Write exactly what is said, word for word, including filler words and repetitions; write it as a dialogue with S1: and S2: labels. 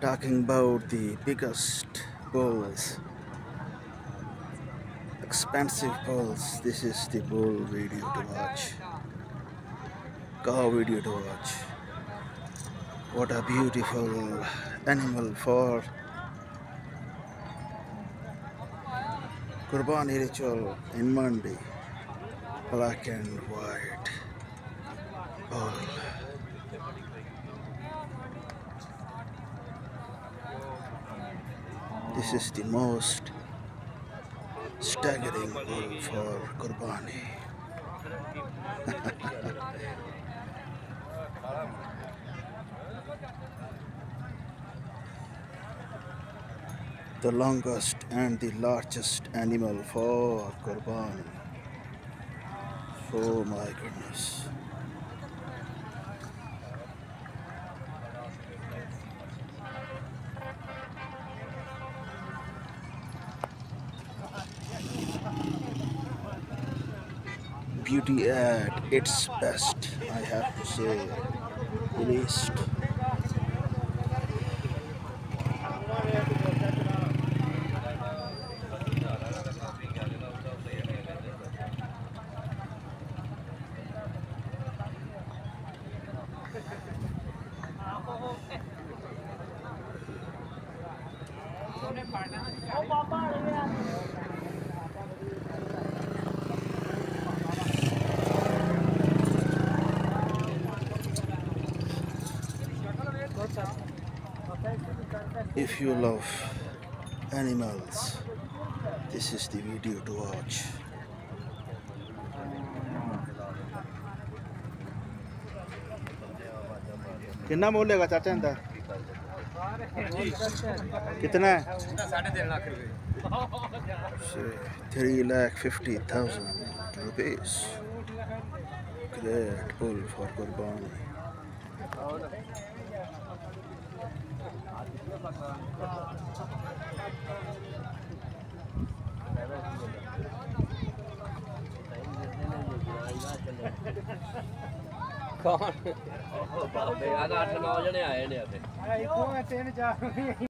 S1: talking about the biggest bulls, expensive bulls. This is the bull video to watch, cow video to watch. What a beautiful animal for Qurbani ritual in Mandi. Black and white bull. This is the most staggering bull for Qurbani. The longest and the largest animal for Qurbani. Oh my goodness. Beauty at its best, I have to say, at least. If you love animals, this is the video to watch. कितना बोलेगा चाचा अंदर? कितना है? Three lakh fifty thousand rupees. Great bull for Qurbani.
S2: कौन? बाबे आठ नौ जने आए ने